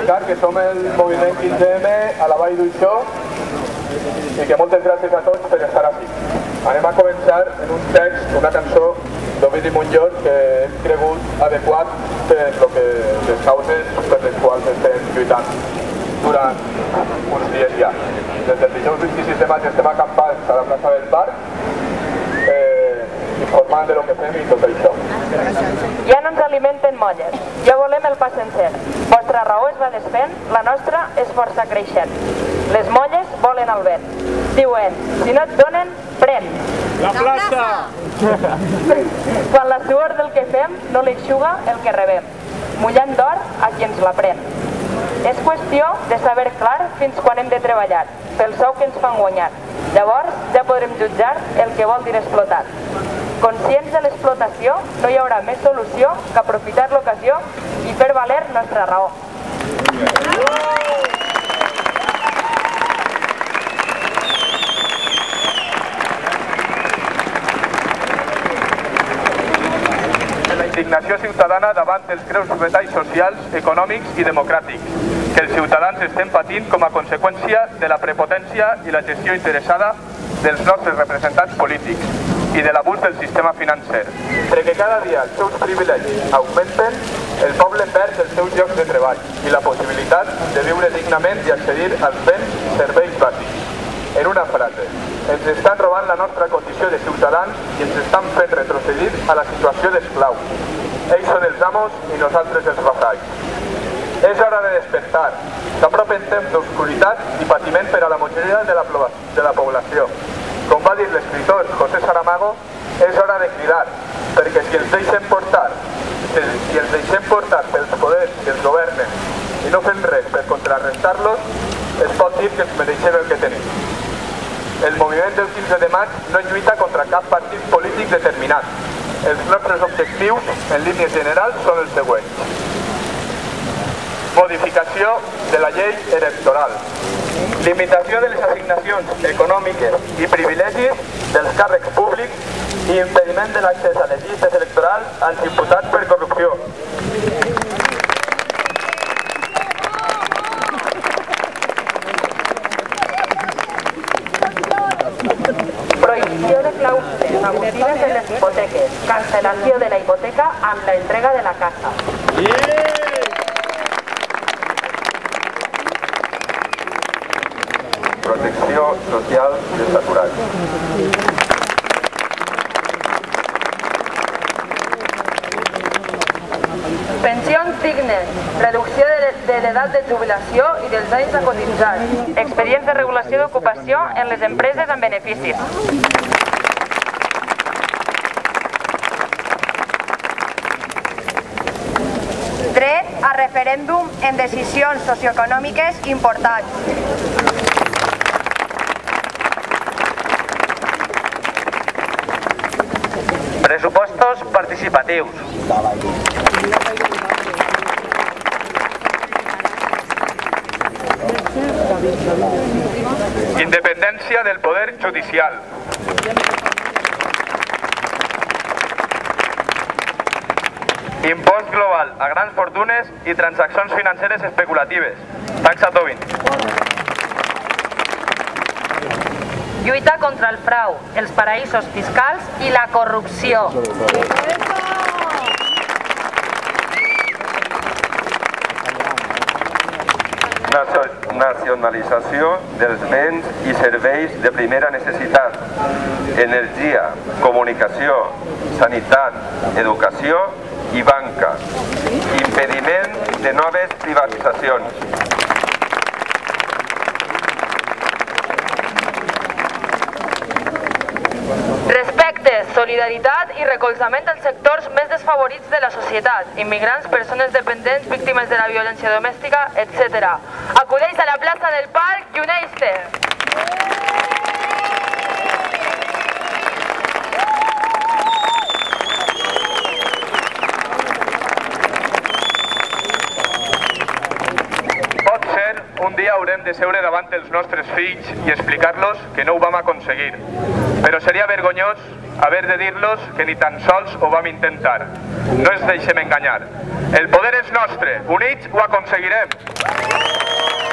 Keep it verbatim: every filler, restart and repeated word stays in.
explicar que som el moviment quinze eme a la Vall d'Uixó i que moltes gràcies a tots per estar aquí. Anem a començar en un text, una cançó d'Ovidi Montllor que hem cregut adequat per lo que, les causes per les quals estem lluitant durant uns dies ja. Des del dijous vint-i-sis de maig estem acampats a la plaça del Parc eh, informant de lo que fem i tot això. Ja no ens alimenten molles, ja volem el pa sencer. Vostra raó es va desfent, la nostra és força creixent. Les molles volen el vent. Diuen, si no et donen, pren. La plaça! Quan la suor del que fem no l'eixuga el que rebem, mullant d'or a qui ens la pren. És qüestió de saber clar fins quan hem de treballar, pel sou que ens fan guanyar. Llavors ja podrem jutjar el que vol dir explotat. Conscients de l'explotació, no hi haurà més solució que aprofitar l'ocasió i fer valer nostra raó. Indignació ciutadana davant dels greus retalls socials, econòmics i democràtics que els ciutadans estem patint com a conseqüència de la prepotència i la gestió interessada dels nostres representants polítics i de l'abús del sistema financer. Perquè cada dia els seus privilegis augmenten, el poble perd els seus llocs de treball i la possibilitat de viure dignament i accedir als béns i serveis bàsics. En una frase, ens estan robant la nostra condició de ciutadans i ens estan fent retrocedir a la situació d'esclaus. Ells són els amos i nosaltres els vassalls. És hora de despertar. S'apropen temps d'obscuritat i patiment per a la majoria de la, de la població. Com va dir l'escriptor José Saramago, és hora de cridar, perquè si els deixem portar, si els deixem portar pels poders que els governen i no fem res per contrarrestar-los, es pot dir que ens mereixem el que tenim. El moviment del quinze de maig no lluita contra cap partit polític determinat. Els nostres objectius, en línies generals, són els següents. Modificació de la llei electoral. Limitació de les assignacions econòmiques i privilegis dels càrrecs públics i impediment de l'accés a les llistes electorals als imputats per corrupció. Prohibició de clàusules abusives en les hipoteques, cancel·lació de la hipoteca amb la entrega de la casa. Protecció social dels aturats. Pensions dignes, reducció de l'edat de jubilació i dels anys a cotitzar. Expedients de regulació d'ocupació en les empreses amb beneficis. Dret a referèndum en decisions socioeconòmiques importants. Pressupostos participatius. Independència del poder judicial. Impost global a grans fortunes i transaccions financeres especulatives. Taxa Tobin. Lluita contra el frau, els paraïsos fiscals i la corrupció. Nacionalització dels béns i serveis de primera necessitat, energia, comunicació, sanitat, educació i banca, impediment de noves privatitzacions. Respecte, solidaritat i recolzament als sectors més desfavorits de la societat, immigrants, persones dependents, víctimes de la violència domèstica, etcètera. Acudeix a la plaça del Parc i uneix-te! Un dia haurem de seure davant dels nostres fills i explicar-los que no ho vam aconseguir. Però seria vergonyós haver de dir-los que ni tan sols ho vam intentar. No ens deixem enganyar. El poder és nostre, units ho aconseguirem!